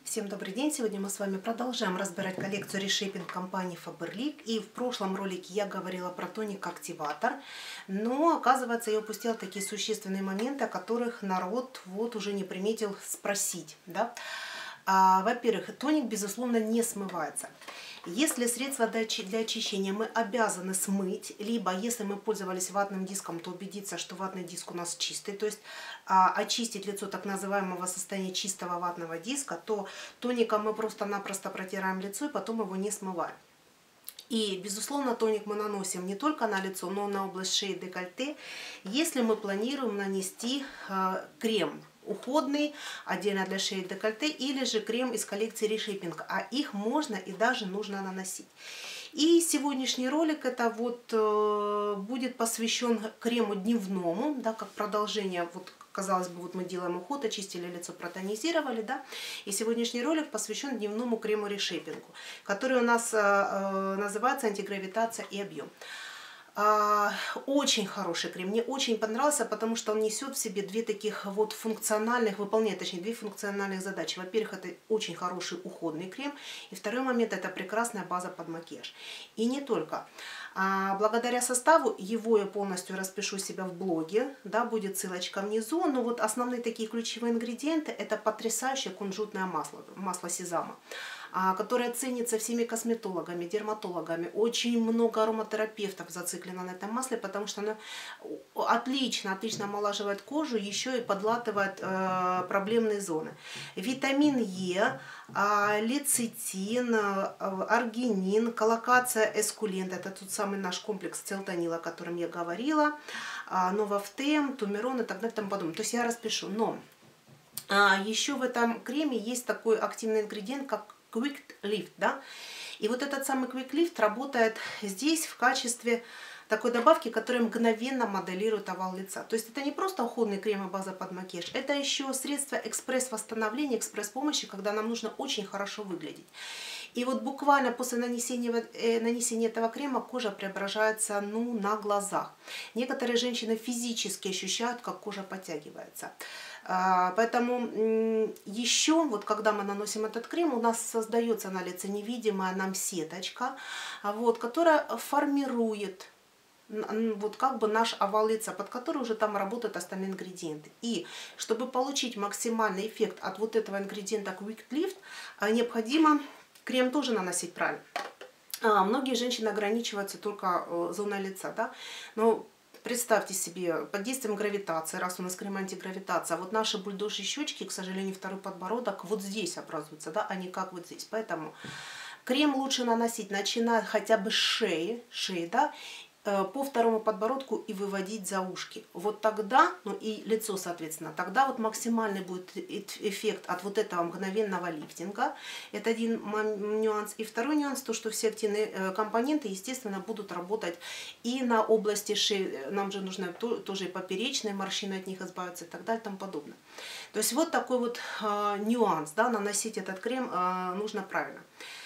Всем добрый день! Сегодня мы с вами продолжаем разбирать коллекцию решейпинг компании Faberlic. И в прошлом ролике я говорила про тоник-активатор, но оказывается я упустила такие существенные моменты, о которых народ вот уже не приметил спросить. Да? Во-первых, тоник безусловно не смывается. Если средство для очищения мы обязаны смыть, либо если мы пользовались ватным диском, то убедиться, что ватный диск у нас чистый, то есть очистить лицо так называемого состояния чистого ватного диска, то тоником мы просто-напросто протираем лицо и потом его не смываем. И, безусловно, тоник мы наносим не только на лицо, но и на область шеи, декольте, если мы планируем нанести крем уходный, отдельно для шеи и декольте, или же крем из коллекции решейпинг, а их можно и даже нужно наносить. И сегодняшний ролик это вот будет посвящен крему дневному, да, как продолжение, вот казалось бы, вот мы делаем уход, очистили лицо, протонизировали, да, и сегодняшний ролик посвящен дневному крему решейпингу, который у нас называется антигравитация и объем. Очень хороший крем, мне очень понравился, потому что он несет в себе две таких вот функциональных, выполняет точнее две функциональных задачи. Во-первых, это очень хороший уходный крем, и второй момент, это прекрасная база под макияж. И не только. Благодаря составу, его я полностью распишу себя в блоге, да, будет ссылочка внизу, но вот основные такие ключевые ингредиенты, это потрясающее кунжутное масло, масло сезама, которое ценится всеми косметологами, дерматологами. Очень много ароматерапевтов зациклено на этом масле, потому что оно отлично омолаживает кожу, еще и подлатывает проблемные зоны. Витамин Е, лецитин, аргинин, коллокация эскулент, это тот самый наш комплекс целтанила, о котором я говорила, новофтем, тумерон и так далее и тому подобное. То есть я распишу. Но еще в этом креме есть такой активный ингредиент, как Quick Lift, да? И вот этот самый Quick Lift работает здесь в качестве такой добавки, которая мгновенно моделирует овал лица. То есть это не просто уходный крем и база под макияж, это еще средство экспресс-восстановления, экспресс-помощи, когда нам нужно очень хорошо выглядеть. И вот буквально после нанесения этого крема кожа преображается на глазах. Некоторые женщины физически ощущают, как кожа подтягивается. Поэтому еще, вот когда мы наносим этот крем, у нас создается на лице невидимая нам сеточка, вот, которая формирует вот как бы наш овал лица, под который уже там работают остальные ингредиенты. И чтобы получить максимальный эффект от вот этого ингредиента Quick Lift, необходимо крем тоже наносить правильно. Многие женщины ограничиваются только зоной лица, да, но представьте себе, под действием гравитации, раз у нас крем антигравитация, вот наши бульдожьи щечки, к сожалению, второй подбородок вот здесь образуется, да, а не как вот здесь. Поэтому крем лучше наносить, начиная хотя бы с шеи, да, по второму подбородку и выводить за ушки. Вот тогда, ну и лицо, соответственно, тогда вот максимальный будет эффект от вот этого мгновенного лифтинга. Это один нюанс. И второй нюанс, то, что все активные компоненты, естественно, будут работать и на области шеи. Нам же нужно тоже и поперечные морщины, от них избавиться и так далее и тому подобное. То есть вот такой вот нюанс, да, наносить этот крем нужно правильно.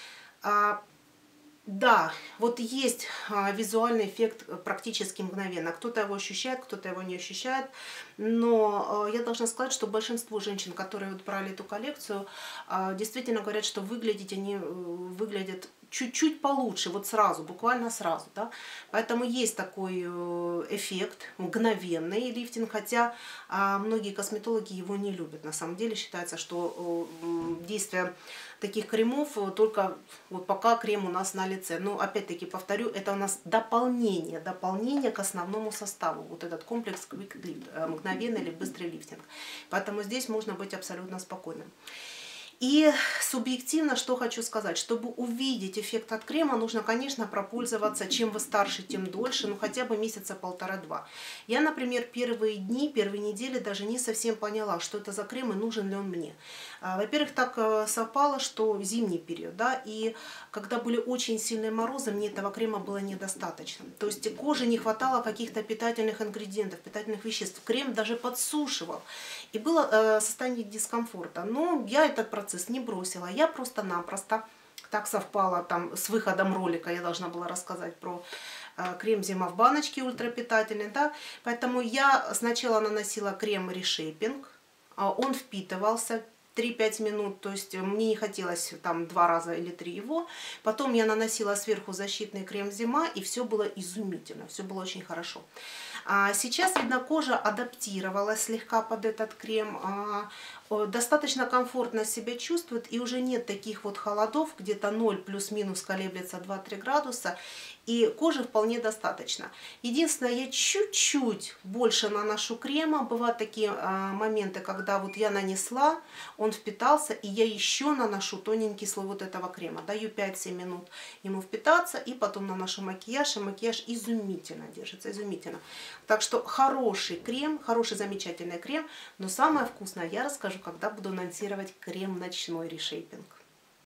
Да, вот есть визуальный эффект практически мгновенно. Кто-то его ощущает, кто-то его не ощущает. Но я должна сказать, что большинство женщин, которые вот брали эту коллекцию, действительно говорят, что выглядеть они выглядят чуть-чуть получше, вот сразу, буквально сразу. Да? Поэтому есть такой эффект, мгновенный лифтинг, хотя многие косметологи его не любят. На самом деле считается, что действие таких кремов только вот пока крем у нас на лице. Но опять-таки повторю, это у нас дополнение к основному составу. Вот этот комплекс Quick Lift, мгновенный или быстрый лифтинг. Поэтому здесь можно быть абсолютно спокойным. И субъективно, что хочу сказать, чтобы увидеть эффект от крема, нужно, конечно, пропользоваться, чем вы старше, тем дольше, ну хотя бы месяца полтора-два. Я, например, первые дни, первые недели даже не совсем поняла, что это за крем и нужен ли он мне. Во-первых, так совпало, что зимний период, да, и когда были очень сильные морозы, мне этого крема было недостаточно. То есть коже не хватало каких-то питательных ингредиентов, питательных веществ. Крем даже подсушивал. И было состояние дискомфорта. Но я этот процесс не бросила. Я просто-напросто, так совпало там с выходом ролика, я должна была рассказать про крем «Зима в баночке» ультрапитательный. Да? Поэтому я сначала наносила крем решейпинг. Он впитывался. 3-5 минут, то есть мне не хотелось там 2 раза или 3 его. Потом я наносила сверху защитный крем «Зима», и все было изумительно, все было очень хорошо. А сейчас, видно, кожа адаптировалась слегка под этот крем, достаточно комфортно себя чувствует, и уже нет таких вот холодов, где-то 0 плюс-минус колеблется 2-3 градуса, и кожи вполне достаточно. Единственное, я чуть-чуть больше наношу крема. Бывают такие моменты, когда вот я нанесла, он впитался, и я еще наношу тоненький слой вот этого крема. Даю 5-7 минут ему впитаться, и потом наношу макияж, и макияж изумительно держится, изумительно. Так что хороший крем, хороший замечательный крем, но самое вкусное я расскажу, когда буду анонсировать крем ночной рeshaping.